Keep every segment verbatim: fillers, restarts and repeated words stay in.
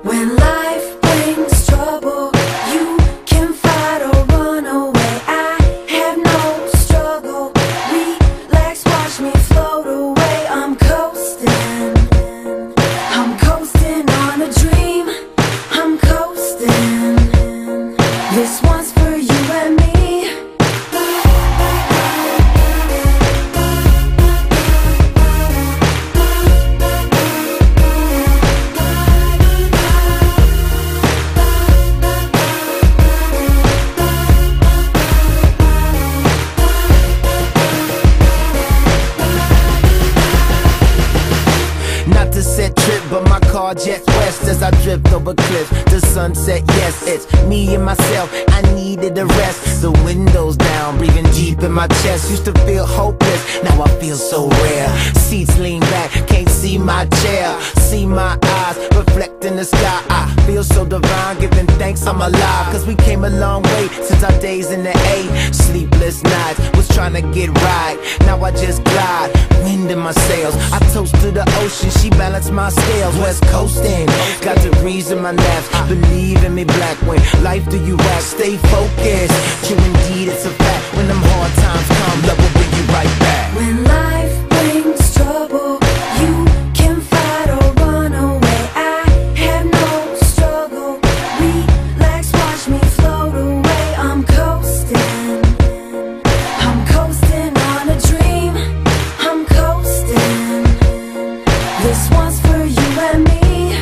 When life brings trouble, you can fight or run away. I have no struggle. Relax, watch me float away. I'm coasting. I'm coasting on a dream. I'm coasting. This one's for you and me. Not to set trip, but my car jets west as I drift over cliffs. The sunset, yes, it's me and myself. I needed a rest. The windows down, breathing deep in my chest. Used to feel hopeless, now I feel so rare. Seats lean back, can't see my chair. See my eyes reflect in the sky. I feel so divine, giving thanks I'm alive. Cause we came a long way since our days in the A. Sleepless nights, was trying to get right. Now I just glide, wind in my sails. I toast to the ocean, she balanced my scales. West coasting, got degrees in my laps. Believe in me, black, when life do you act. Stay focused, true indeed it's a fact. When them hard times come, love will bring you right back. When life brings trouble, you can fight or run away. I have no struggle. Relax, watch me float away. I'm coasting. I'm coasting on a dream. I'm coasting. This one's for you and me.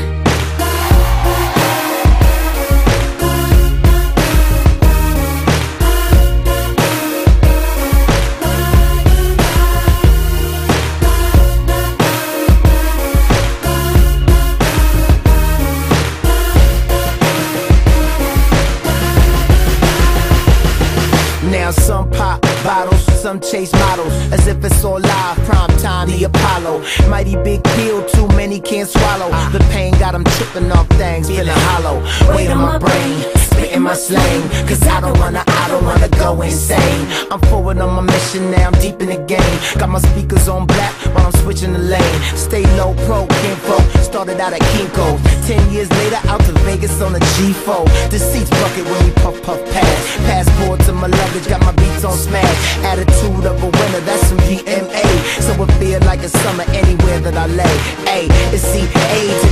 Now some pop bottles, some chase models, as if it's all live, prime time, the Apollo. Mighty big pill, too many can't swallow. The pain got them tripping off things, feeling hollow. Weight on my brain, spitting my slang. Cause I don't wanna, I don't wanna go insane. I'm forward on my mission now, I'm deep in the game. Got my speakers on black while I'm switching the lane. Stay low pro, kinfolk, started out at Kinko's. Ten years later, out to Vegas on a G four. The seats bucket when we puff puff pass. Passport to my luggage, got my beats on smash. Attitude of a winner, that's some G M A. So it feel like a summer anywhere that I lay. A, it's C A